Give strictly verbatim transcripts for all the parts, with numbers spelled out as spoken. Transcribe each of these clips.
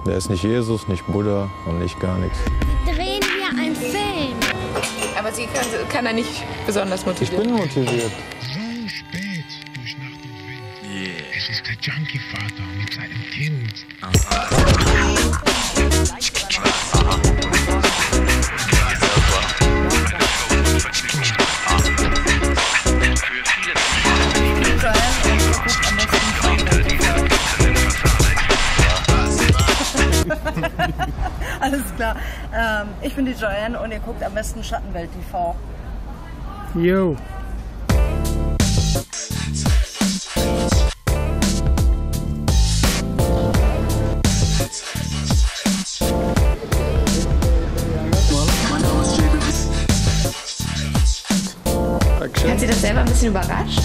Der ist nicht Jesus, nicht Buddha und nicht gar nichts. Wir drehen hier einen Film. Aber sie kann, kann er nicht besonders motiviert. Ich bin motiviert. So spät durch Nacht und Wind. Yeah. Es ist der Junkie-Vater mit seinem Kind. Alles klar. Ähm, ich bin die Joanne und ihr guckt am besten Schattenwelt T V. Jo. Hat sie das selber ein bisschen überrascht?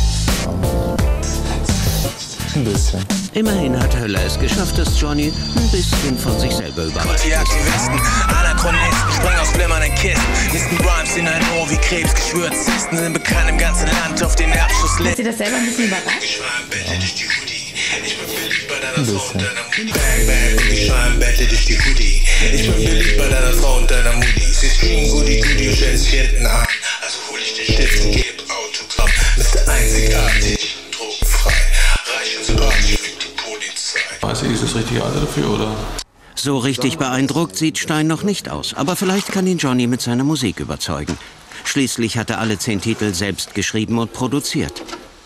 Ein bisschen. Immerhin hat Höller es geschafft, dass Johnny ein bisschen von sich selber überrascht ist. Aktivisten, Anachronisten, springen aus glimmernden Kisten. Listen Rhymes in ein Ohr wie krebsgeschwürt. Zisten sind bekannt im ganzen Land auf den Abschlusslisten. Hat sie das selber ein bisschen überrascht? Ich bin beliebt bei deiner Frau und deiner Mutti. Bang, bang, ich schreibe durch die Hoodie. Ich bin beliebt bei deiner Frau und deiner Mutti. Sie screamen Goodie, Goodie und stellst hinten an. Also hol ich den Stift und geb Autogramm. Mister Einzigartig, drogenfrei, reich und sympathisch für die Polizei. Weiß ich, ist das richtige Alter dafür, oder? So richtig beeindruckt sieht Stein noch nicht aus, aber vielleicht kann ihn Johnny mit seiner Musik überzeugen. Schließlich hat er alle zehn Titel selbst geschrieben und produziert.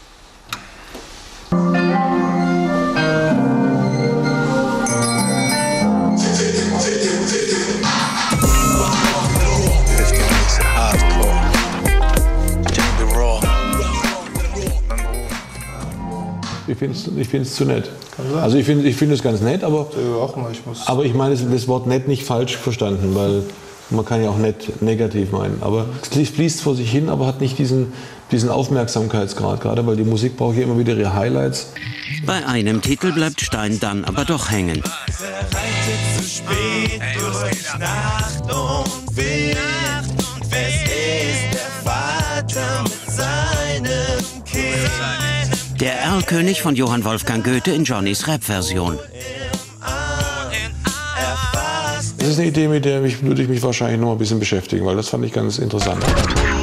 Ich finde es ich find's zu nett. Also ich finde ich find es ganz nett, aber, auch mal, ich muss aber ich meine das Wort nett nicht falsch verstanden, weil man kann ja auch nett negativ meinen. Aber es fließt vor sich hin, aber hat nicht diesen, diesen Aufmerksamkeitsgrad, gerade weil die Musik braucht ja immer wieder ihre Highlights. Bei einem Titel bleibt Stein dann aber doch hängen. Zu spät durch Nacht und Wind. Es ist der Vater mit seinem Kind. Der Erlkönig von Johann Wolfgang Goethe in Johnnys Rap-Version. Das ist eine Idee, mit der mich, würde ich mich wahrscheinlich noch ein bisschen beschäftigen, weil das fand ich ganz interessant.